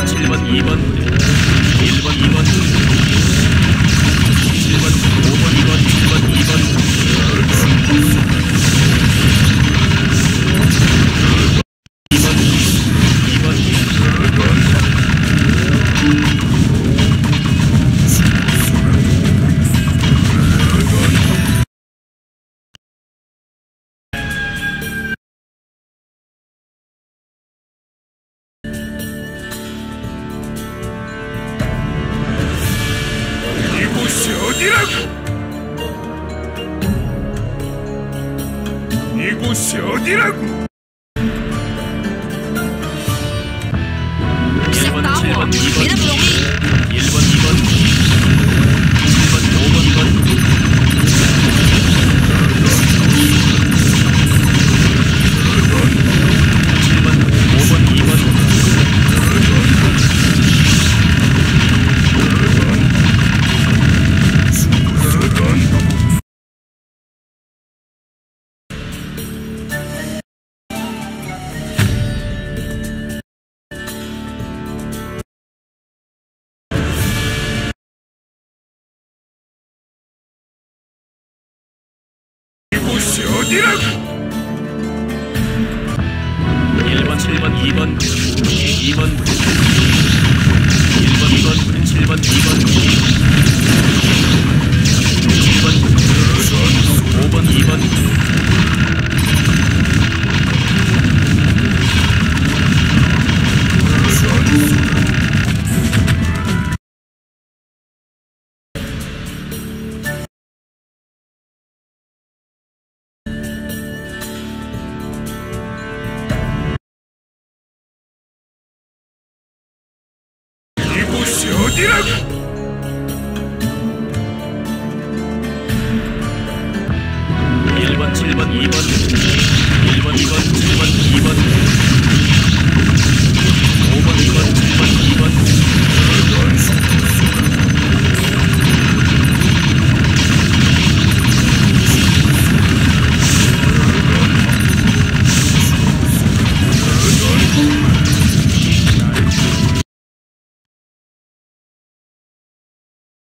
7번 2번 1번 2번 7번 5번 2번 7번 2번 이곳이 어디라고? 1번 7번 2번 1번 2번 7번 5번 2번 7번 5번 2번 1번 7번 2번 2번 1번 2번 7번 2번 7번 5번 2번 '이곳이 어디라고?